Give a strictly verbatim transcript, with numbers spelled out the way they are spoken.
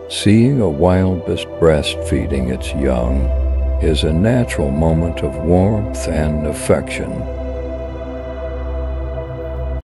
Seeing a wildebeest breastfeeding its young is a natural moment of warmth and affection.